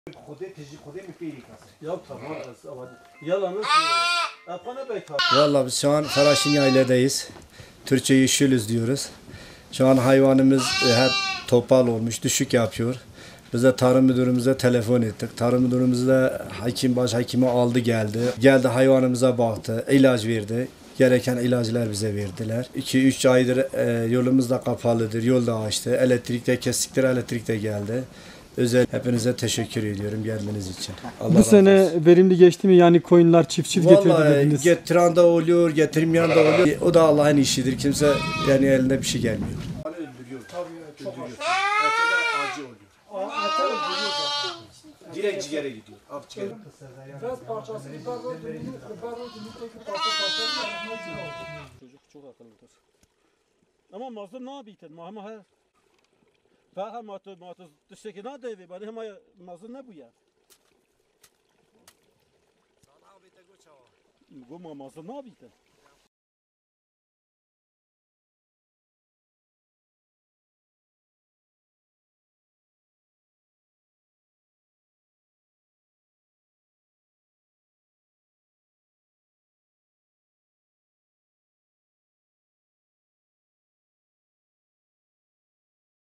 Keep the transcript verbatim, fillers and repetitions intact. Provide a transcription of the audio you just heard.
Vallahi biz şu an Faraşin Yayla'dayız. Türkçeyi şülüz diyoruz. Şu an hayvanımız hep topal olmuş, düşük yapıyor. Biz de tarım müdürümüze telefon ettik. Tarım müdürümüz de hakim baş hakimi aldı geldi. Geldi hayvanımıza baktı, ilaç verdi. Gereken ilaçlar bize verdiler. iki üç aydır e, yolumuz da kapalıdır, yol da açtı. Elektrik de kestikleri elektrik de geldi. Özel hepinize teşekkür ediyorum geldiğiniz için. Allah Bu sene olsun. Verimli geçti mi? Yani koyunlar çift çift getirdi dediniz. Vallahi getiren de oluyor, getirmeyen de oluyor. O da Allah'ın işidir. Kimse yani elinde bir şey gelmiyor. Öldürüyor. Tabii çok öldürüyor. Ete acı oluyor. Ete öldürüyor. Direkt ciğere gidiyor. Akciğer. Biraz parçası biber var, biber var, biber parça Çocuk çok akıllıdır. Ama mazlum ne yapıyordun? Ama her Faham matı matı dıştaki ne devi? Bana hem mazlum ne bu ya? Sana abi de göç hava. Bu mazlum ne yapıyordun?